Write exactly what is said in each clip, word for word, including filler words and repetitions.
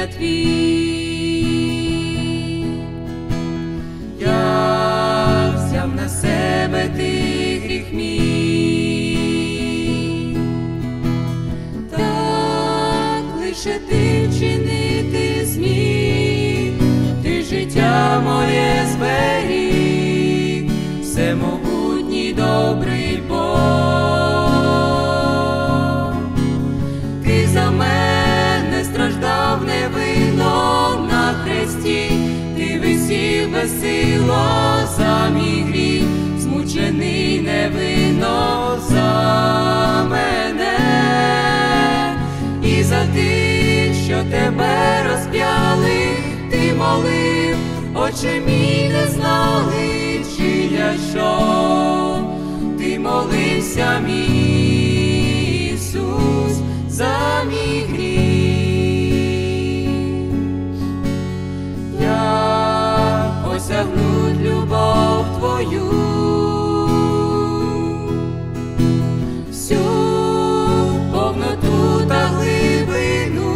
твій. Я взяв на себе ти гріх мій, так лише ти вчинити зміг, ти життя моє зберіг, всемогутній добрий Бог. Ти за мене страждав невинно на хресті, ти висів безсило за мій гріх, змучений невинно за мене. І за тих, що тебе розп'яли, ти молив, Отче мій, не знали, чи я що. Ти молився, мій Ісус, за мій гріх. Я осягнуть любов твою, всю повноту та глибину.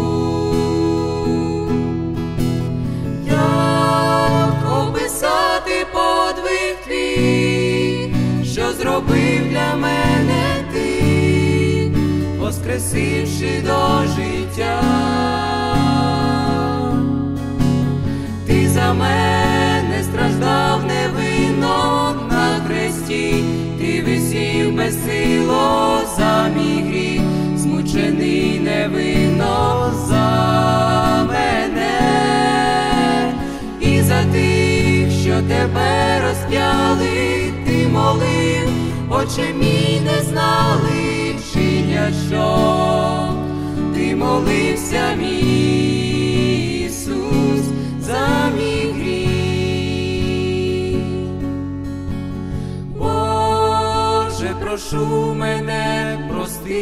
Як описати подвиг твій, що зробив для мене ти, воскресивши до життя. Ти за мене страждав невинно на хресті, ти висів безсило за мій гріх, змучений невинно за мене. І за тих, що тебе розп'яли, ти молив, Отче мій, не знали, чи я що. Ти молився, мій Ісус, за мій гріх. Боже, прошу мене, прости,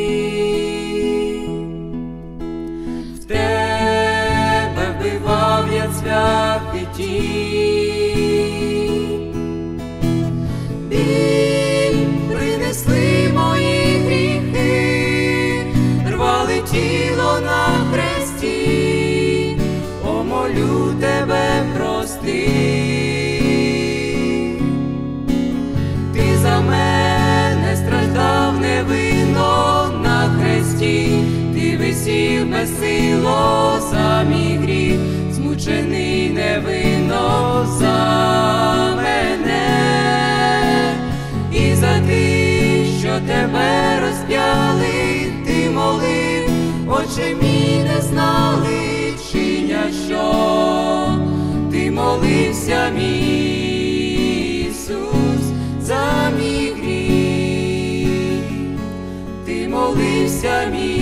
в тебе вбивав я цвях і тінь. Біль принесли мої гріхи, рвали тіло на хресті, о, молю тебе, прости. Ти за мене страждав невинно на хресті, ти висів безсило за мій гріх, змучений невинно за мене. І за тих, що тебе розп'яли, ти молив, Отче мій, не знали, чи я що. Ти молився, мій Ісус, за мій гріх. Ти молився, мій